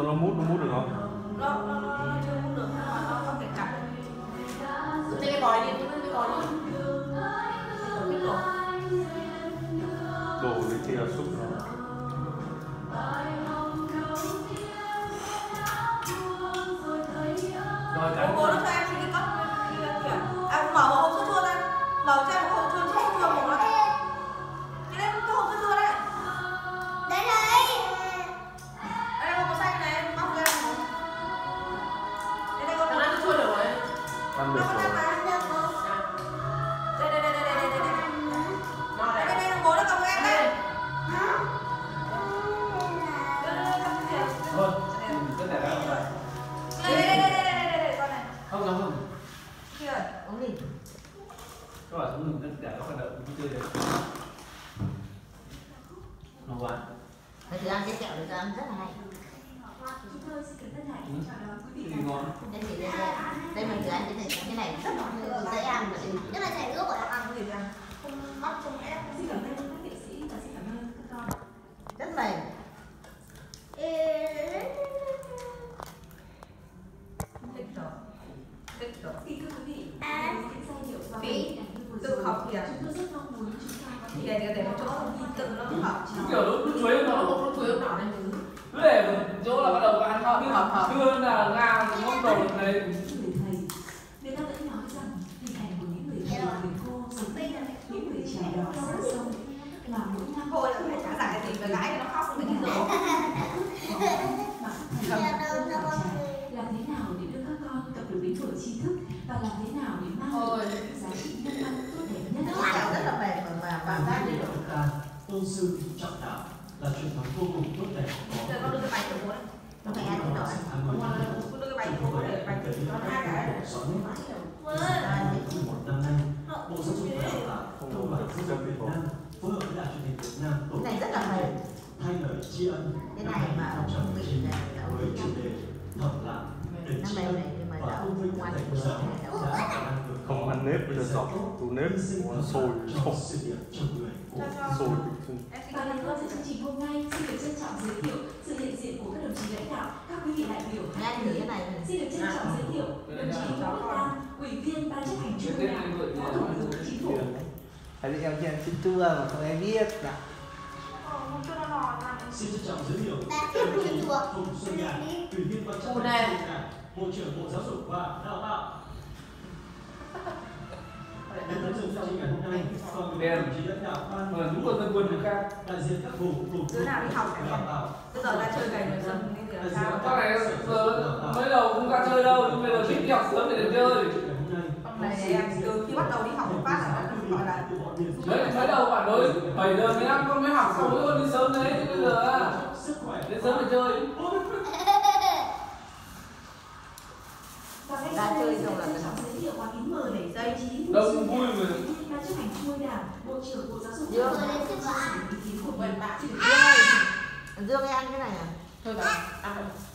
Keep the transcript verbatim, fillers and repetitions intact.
nó mút nó mút được không? Nó nó nó chưa mút được nhưng mà nó không thể cắt. Dùng cái vòi đi, dùng cái vòi đi. Biết rồi. Đổ lấy thìa xúc nó. Rồi cái Bố nó cho em cái cốc kia. À mở hộp sữa chua ra. Mở cho em hộp sữa chua chua một nó. Cái đây cái hộp sữa chua đây. Đấy đây. Đây hộp màu xanh này em móc ra. Đây đây con ăn chua được rồi. Ăn được rồi. Đây đây đây đây đây đây đây. Đây đây đây bố nó cầm em đây. thôi tất cả các bạn Đây đây đây đây đây đây con này. không giống không Kia uống gì? các bạn cũng ngừng tất cả các hoạt động vui chơi đấy ngon quá. Bây giờ ăn cái kẹo này ăn rất là hay. Cái gì ngon? Đây thì đây đây, đây mình thử ăn cái này, cái này rất là dễ ăn mà cái này chảy nước rồi ăn cái gì ăn không mắc không ép. Xin cảm ơn các nghệ sĩ và xin cảm ơn các con. Rất mềm. Thích rồi. Thích rồi. Khi thưa quý vị, những giai điệu và Phí tự học kìa. chúng tôi rất mong muốn chúng ta có Thì thể để để một chỗ tự nó học. Kiểu lúc lúc chuối nó Nó chuối lúc nào đây? cứ để chỗ là bắt đầu ăn thôi Như học học. chưa là ngang ngông đầu này. những người thầy. Người ta vẫn nói rằng hình ảnh của những người thầy, người cô giống như những người trẻ đó xa xôi là mỗi năm Thôi là phải trả giải tình với gái nó khóc mình đi rồi. mà các thầy làm thế nào để đưa các con cập được đến tuổi tri thức và làm thế nào để mang Thôi. những giá trị nhân văn tốt đẹp nhất. Cái kẹo rất là mềm mà bà ra đi được. Tôn sư trọng đạo là truyền thống vô cùng tốt đẹp. Giờ con đưa cái bánh của bố đấy. Nó phải ăn cái đó. Con đưa cái bánh của bố để bánh cho nó hai cái. Một năm nay, Bộ Giáo dục và Đào tạo, Công đoàn Giáo dục Việt Nam phối hợp với Đài truyền hình Việt Nam tổ Cái này chức rất là mềm. thay lời tri ân Cái này mà ông bị này với chủ đề thầm lặng để nó tri mềm ân này nhưng mà và đã tôn vinh các ngoan thầy cô được giáo này đã và đang vượt Không khó ăn nếp bây giờ dọc tủ nếp nó sôi cho sự nghiệp chồng người của sôi. Em xin Và liên quan tới chương trình hôm nay, xin được trân trọng giới thiệu sự hiện diện của các đồng chí lãnh đạo, các quý vị đại biểu. Nghe thử cái này này. Xin được trân trọng giới thiệu đồng chí Võ Văn Tam, Ủy viên Ban chấp hành Trung ương Đảng, Phó Thủ tướng Chính phủ. Tại vì em trên chữ trưa mà không ai biết đã. Không cho nó ngon ăn. Xin trân trọng giới thiệu Phùng Xuân Nhàn, Ủy viên Ban chấp hành Trung ương Đảng, Bộ trưởng Bộ Giáo dục và Đào tạo. Đến tới chương trình ngày hôm nay, còn đồng chí lãnh đạo ban Mà đúng là dân quân được khác. đại diện các vùng vùng Đứa nào đi học phải đào không? tạo. Bây giờ ra chơi cày người dân đi thì làm sao? Các này giờ mới đầu cũng ra chơi đâu nhưng bây giờ thích đi học sớm để được chơi. Hôm nay em từ khi bắt đầu đi học một phát là nó gọi là Mới mới đầu bạn đối bảy giờ mười lăm con mới học xong mới con đi sớm đấy chứ bây giờ á đến sớm để chơi. Ra chơi xong là cái giới thiệu quán bánh mờ để dây Đông vui mà. Ban chấp hành Trung ương Đảng, Bộ trưởng Bộ Giáo dục Dương. và Đào tạo ý kiến của mình. bạn. Dương ơi, ăn cái này à? Thôi bà, ăn rồi.